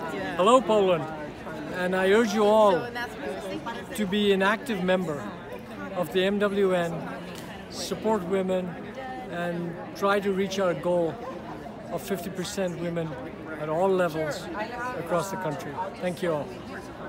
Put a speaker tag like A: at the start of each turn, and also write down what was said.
A: Hello, Poland. And I urge you all to be an active member of the MWN, support women, and try to reach our goal of 50% women at all levels across the country. Thank you all.